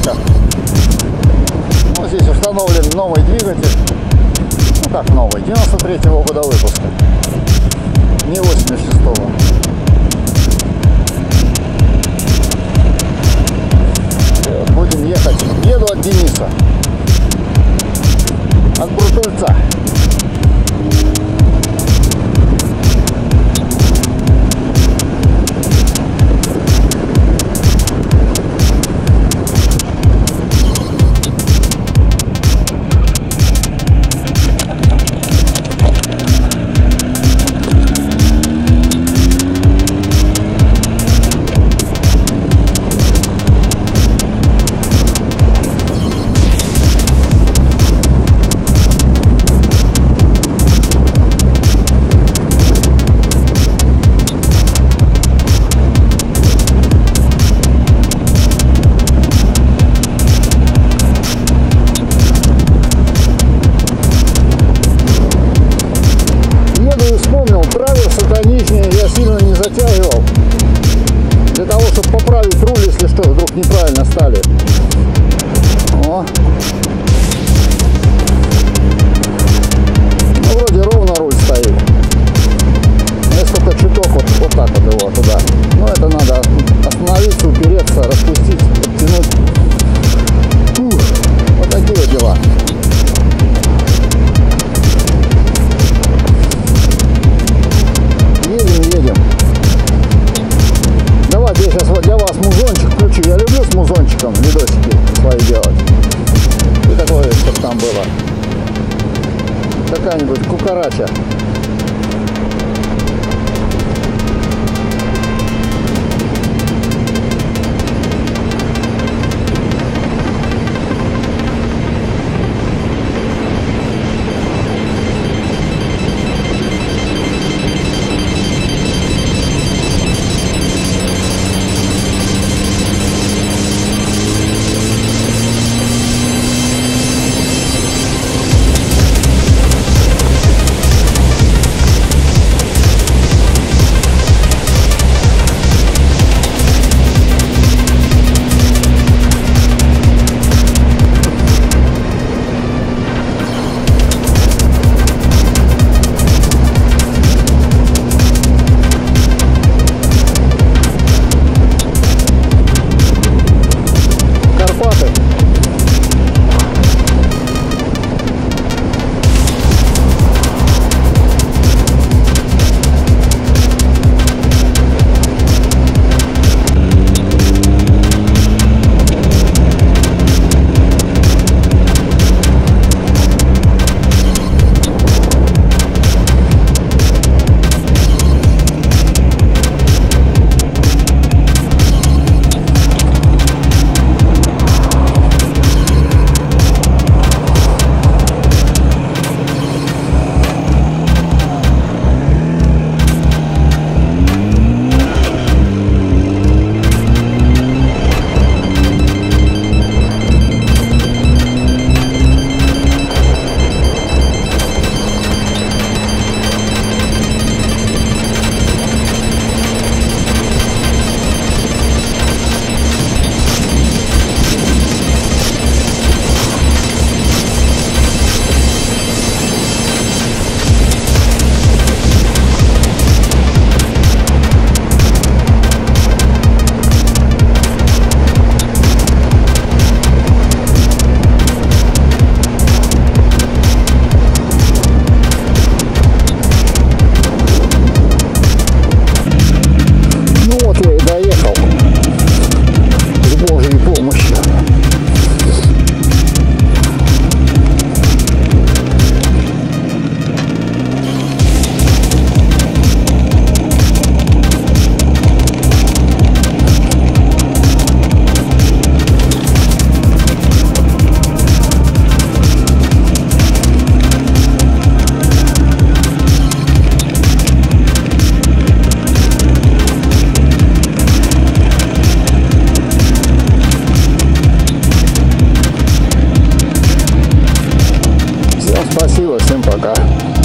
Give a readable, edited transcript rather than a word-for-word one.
коробка. Ну, здесь установлен новый двигатель. Ну как новый, 93-го года выпуска, не 86-го. Будем ехать. Еду от Дениса, от Брутульца. Я сильно не затягивал, для того, чтобы поправить руль, если что, вдруг неправильно стали. О. Ну, вроде ровно руль стоит. Есть только чуток вот так вот его туда. Но это надо остановиться, упереться, распустить, подтянуть. Вот такие вот дела. Едем. Давайте я сейчас вот для вас музончик включу. Я люблю с музончиком видосики свои делать. И такое, чтобы там было. Какая-нибудь кукарача. Спасибо, всем пока.